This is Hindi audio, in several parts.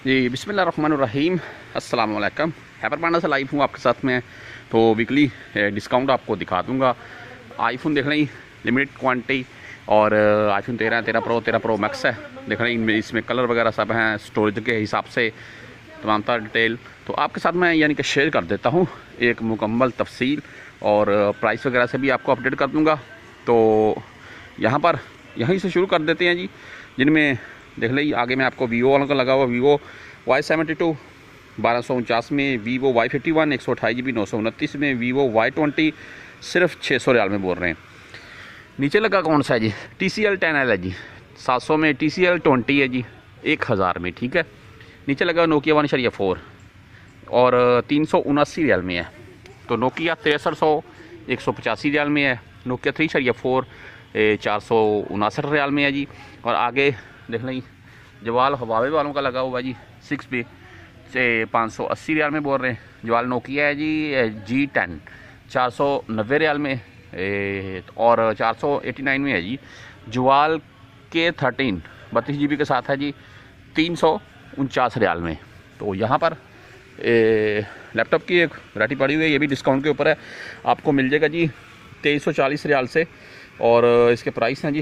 जी बिस्मिल्लाहिर्रहमानिर्रहीम अस्सलाम वालेकुम। हैपर पांडा से लाइव हूँ आपके साथ में। तो वीकली डिस्काउंट आपको दिखा दूँगा। आईफोन देख लें लिमिटेड क्वांटिटी और आईफोन 13 प्रो मैक्स है। देख लें इसमें कलर वगैरह सब हैं, स्टोरेज के हिसाब से तमाम तरह डिटेल तो आपके साथ मैं यानी कि शेयर कर देता हूँ एक मुकम्मल तफसील, और प्राइस वगैरह से भी आपको अपडेट कर दूँगा। तो यहीं से शुरू कर देते हैं जी। जिनमें देख लें आगे में आपको वीवो वालों का लगा हुआ वीवो Y72 1249 में, वीवो Y51 128 GB 929 में, वीवो Y20 सिर्फ 600 रियाल में बोल रहे हैं। नीचे लगा कौन सा है जी, TCL 10L है जी 700 में, TCL 20 है जी 1000 में, ठीक है। नीचे लगा नोकिया 1.4 और 379 रियाल में है। तो नोकिया 6300 185 रियाल में है, नोकिया 3.4 459 रियाल में है जी। और आगे देख लें जवाल हवावे वालों का लगा हुआ जी 6B से 580 रियाल में बोल रहे हैं। जवाल नोकिया है जी G10 490 रियाल में और 489 में है जी। जवाल K13 32 GB के साथ है जी 349 रियाल में। तो यहाँ पर लैपटॉप की एक वैरायटी पड़ी हुई है, ये भी डिस्काउंट के ऊपर है, आपको मिल जाएगा जी 2340 रियाल से। और इसके प्राइस हैं जी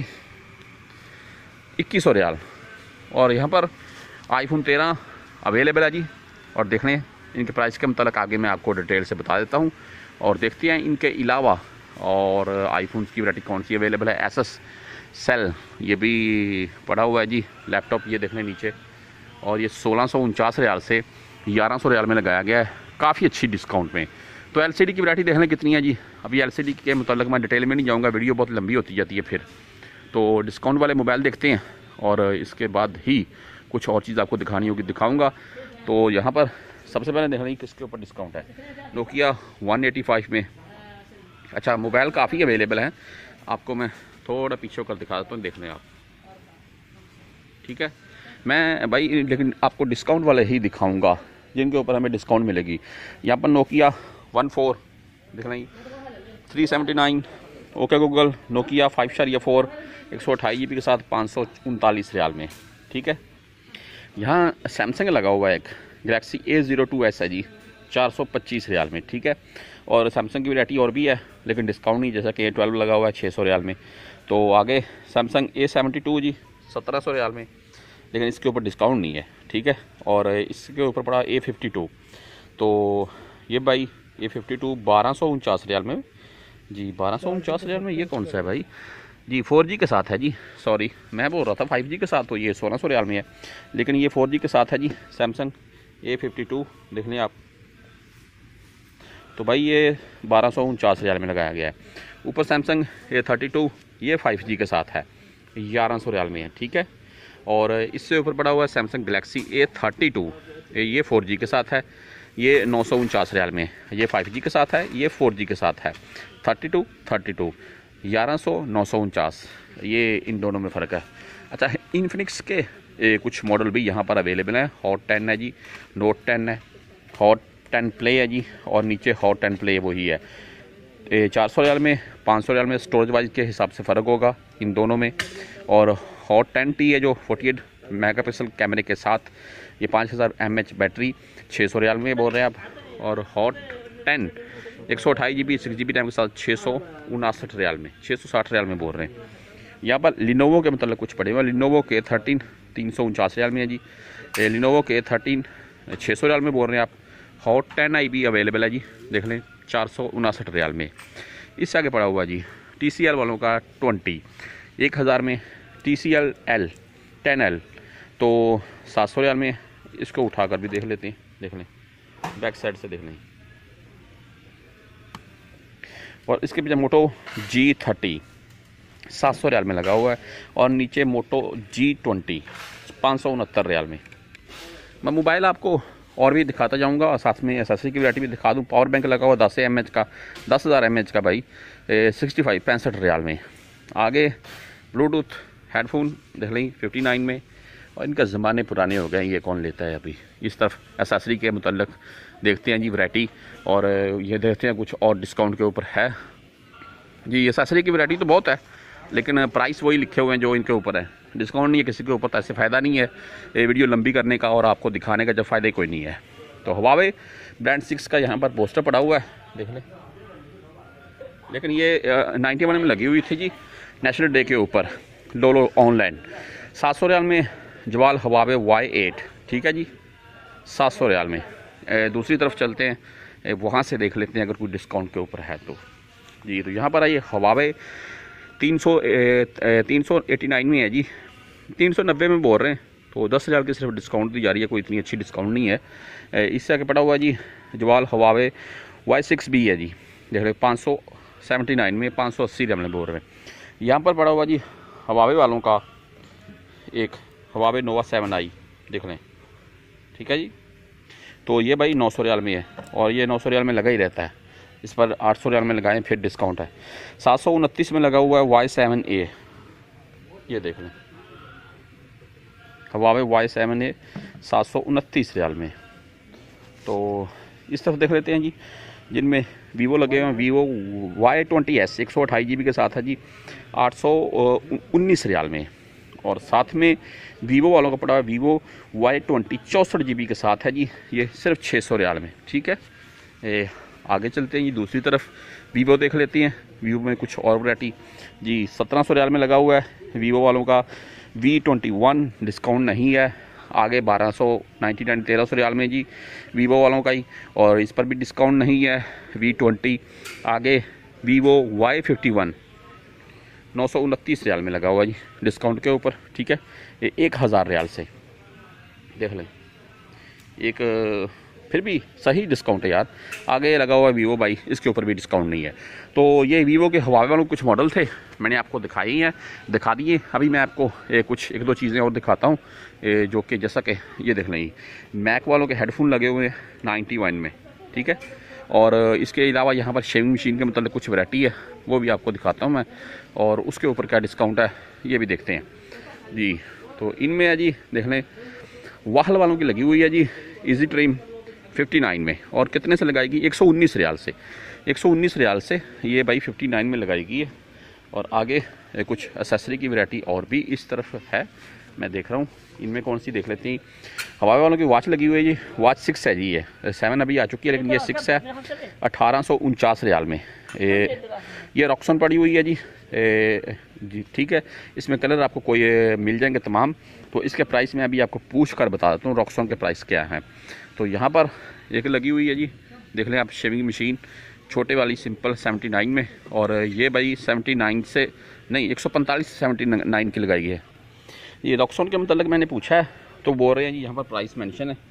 2100 रियाल। और यहाँ पर आईफोन 13 अवेलेबल है जी। और देख लें इनके प्राइस के मतलब आगे मैं आपको डिटेल से बता देता हूँ। और देखते हैं इनके अलावा और आईफोन की वैरायटी कौन सी अवेलेबल है। एसएस सेल ये भी पड़ा हुआ है जी लैपटॉप, ये देख लें नीचे। और ये 1649 रियाल से 1100 रियाल में लगाया गया है, काफ़ी अच्छी डिस्काउंट में। तो एलसीडी की वैरायटी देख लें कितनी है जी। अभी एलसीडी के मतलब मैं डिटेल में नहीं जाऊँगा, वीडियो बहुत लंबी होती जाती है फिर। तो डिस्काउंट वाले मोबाइल देखते हैं और इसके बाद ही कुछ और चीज़ आपको दिखानी होगी दिखाऊंगा। तो यहाँ पर सबसे पहले देख लें किसके ऊपर डिस्काउंट है। नोकिया 185 में अच्छा मोबाइल काफ़ी अवेलेबल है, आपको मैं थोड़ा पीछे होकर दिखा देता हूँ, देख लें आप, ठीक है। मैं भाई लेकिन आपको डिस्काउंट वाले ही दिखाऊँगा जिनके ऊपर हमें डिस्काउंट मिलेगी। यहाँ पर नोकिया 14 देख लें 379, ओके गूगल नोकिया 5.4 128 GB के साथ 539 रियाल में, ठीक है। यहाँ सैमसंग लगा हुआ है एक गैलेक्सी A02s है जी 425 रियाल में, ठीक है। और सैमसंग की वैरायटी और भी है लेकिन डिस्काउंट नहीं, जैसा कि A12 लगा हुआ है 600 रियाल में। तो आगे सैमसंग A72 जी 1700 रियाल में, लेकिन इसके ऊपर डिस्काउंट नहीं है, ठीक है। और इसके ऊपर पड़ा A52, तो ये भाई A52 1249 रियाल में जी 1249 रियाल में। ये कौन सा है भाई जी, 4G के साथ है जी, सॉरी मैं बोल रहा था 5G के साथ, तो ये 1600 रियाल में है, लेकिन ये 4G के साथ है जी सैमसंग A52 देख लें आप। तो भाई ये 1249 रियाल में लगाया गया है। ऊपर सैमसंग A32 ये 5G के साथ है 1100 रियाल में है, ठीक है। और इससे ऊपर पड़ा हुआ है सैमसंग गैलेक्सी A32, ये 4G के साथ है, ये 949 रियाल में। ये 5G के साथ है, ये 4G के साथ है। 32 1100 949, ये इन दोनों में फ़र्क है। अच्छा इन्फिनिक्स के कुछ मॉडल भी यहाँ पर अवेलेबल हैं। हॉट 10 है जी, नोट 10 है, हॉट 10 प्ले है जी, और नीचे हॉट 10 प्ले वही है। 400 रियाल में 500 रियाल में, स्टोरेज वाइज के हिसाब से फ़र्क होगा इन दोनों में। और हॉट 10T है जो 48 मेगापिक्सल कैमरे के साथ, ये 5000 mAh बैटरी 600 रियाल में बोल रहे हैं आप। और हॉट 10 128 GB 6 GB रैम के साथ 659 रियाल में, 660 रियाल में बोल रहे हैं। यहाँ पर लिनोवो के मतलब कुछ पड़े हुए, लिनोवो K13 349 रियाल में है जी, लिनोवो K13 600 रियाल में बोल रहे हैं आप। हॉट 10i भी अवेलेबल है जी, देख लें 459 रियाल में। इससे आगे पड़ा हुआ जी TCL वालों का 20 1000 में, TCL 10L तो 700 रियाल में। इसको उठाकर भी देख लेते हैं, देख लें बैक साइड से देख लें। और इसके पीछे मोटो G30 700 रियाल में लगा हुआ है, और नीचे मोटो G20 569 रियाल में। मैं मोबाइल आपको और भी दिखाता जाऊंगा और साथ में एसेसरी की वैरायटी भी दिखा दूं। पावर बैंक लगा हुआ 10 mAh का, 10,000 mAh का भाई 65 रियाल में। आगे ब्लूटूथ हेडफोन देख लें 59 में, और इनका ज़माने पुराने हो गए, ये कौन लेता है अभी। इस तरफ एसेसरी के मुतल्लिक देखते हैं जी वैरायटी, और ये देखते हैं कुछ और डिस्काउंट के ऊपर है जी। एसेसरी की वैरायटी तो बहुत है लेकिन प्राइस वही लिखे हुए हैं जो इनके ऊपर है। डिस्काउंट नहीं है किसी के ऊपर, तो ऐसे फ़ायदा नहीं है ये वीडियो लंबी करने का और आपको दिखाने का, जब फ़ायदा कोई नहीं है। तो हुआवे ब्रांड 6 का यहाँ पर पोस्टर पड़ा हुआ है, देख लें। लेकिन ये 91 में लगी हुई थी जी, नेशनल डे के ऊपर लोलो ऑनलाइन। 700 रियाल में जवाल हुआवे Y8, ठीक है जी, 700 रियाल में। दूसरी तरफ चलते हैं, वहाँ से देख लेते हैं अगर कोई डिस्काउंट के ऊपर है तो जी। तो यहाँ पर आइए, हुआवे 389 में है जी, 390 में बोल रहे हैं, तो 10 रियाल की सिर्फ डिस्काउंट दी जा रही है, कोई इतनी अच्छी डिस्काउंट नहीं है। इससे आगे पड़ा हुआ जी जवाल हुआवे Y6B है जी, देख रहे 579 में, 580 रियाल में बोल रहे हैं। यहाँ पर पड़ा हुआ जी हुआवे वालों का एक हुआवे नोवा 7i, देख लें, ठीक है जी। तो ये भाई 900 रियाल में है, और ये 900 रियाल में लगा ही रहता है, इस पर 800 रियाल में लगाएं फिर डिस्काउंट है। 729 में लगा हुआ है Y7A, ये देख लें, हुआवे Y7A 729 रियाल में। तो इस तरफ देख लेते हैं जी, जिनमें वीवो लगे हुए हैं, वीवो Y20S 128 GB के साथ है जी, 819 रियाल में। और साथ में वीवो वालों का पड़ा है वीवो Y20 64 GB के साथ है जी, ये सिर्फ 600 रियाल में, ठीक है। आगे चलते हैं जी, दूसरी तरफ वीवो देख लेते हैं। वीवो में कुछ और वैरायटी जी, 1700 रियाल में लगा हुआ है वीवो वालों का V21, डिस्काउंट नहीं है। आगे 1299 1300 रियाल में जी वीवो वालों का ही, और इस पर भी डिस्काउंट नहीं है V20। आगे वीवो Y51 929 रियाल में लगा हुआ जी, डिस्काउंट के ऊपर, ठीक है। ये 1000 रियाल से देख लें, एक फिर भी सही डिस्काउंट है यार। आगे लगा हुआ है वीवो बाई, इसके ऊपर भी डिस्काउंट नहीं है। तो ये वीवो के हुआवे वालों कुछ मॉडल थे, मैंने आपको दिखाए हैं, दिखा दिए। अभी मैं आपको कुछ एक दो चीज़ें और दिखाता हूँ, जो कि जैसा कि ये देख लें, मैक वालों के हेडफोन लगे हुए हैं 91 में, ठीक है। और इसके अलावा यहाँ पर शेविंग मशीन के मतलब कुछ वैरायटी है, वो भी आपको दिखाता हूँ मैं, और उसके ऊपर क्या डिस्काउंट है ये भी देखते हैं जी। तो इनमें है जी, देख लें, वाहल वालों की लगी हुई है जी इजी ट्रिम 59 में, और कितने से लगाएगी, 119 रियाल से। 119 रियाल से ये भाई 59 में लगाएगी है। और आगे कुछ एसेसरी की वैरायटी और भी इस तरफ है, मैं देख रहा हूँ। इनमें कौन सी देख लेते हैं। हुआवे वालों की वॉच लगी हुई है जी, वॉच 6 है जी, ये 7 अभी आ चुकी है, लेकिन ये 6 है, 1849 रियाल में। ये रॉक्सन पड़ी हुई है जी, जी ठीक है। इसमें कलर आपको कोई मिल जाएंगे तमाम, तो इसके प्राइस मैं अभी आपको पूछ कर बता देता हूँ रॉक्सन के प्राइस क्या हैं। तो यहाँ पर एक लगी हुई है जी, देख लें आप, शेविंग मशीन छोटे वाली सिंपल 79 में, और ये भाई 79 से नहीं 145 से 79 की लगाई है। ये रॉक्सन के मतलब मैंने पूछा है, तो बोल रहे हैं जी यहाँ पर प्राइस मेंशन है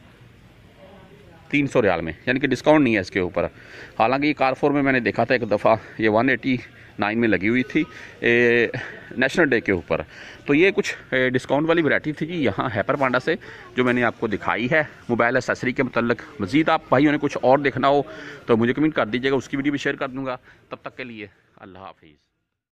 300 रियाल में, यानी कि डिस्काउंट नहीं है इसके ऊपर। हालांकि ये कारफोर में मैंने देखा था एक दफ़ा, ये 189 में लगी हुई थी नेशनल डे के ऊपर। तो ये कुछ डिस्काउंट वाली वैरायटी थी जी यहाँ हैपर पांडा से, जो मैंने आपको दिखाई है मोबाइल एसेसरी के मतलब। मज़ीद आप भाइयों ने कुछ और देखना हो तो मुझे कमेंट कर दीजिएगा, उसकी वीडियो भी शेयर कर दूँगा। तब तक के लिए अल्लाह हाफिज़।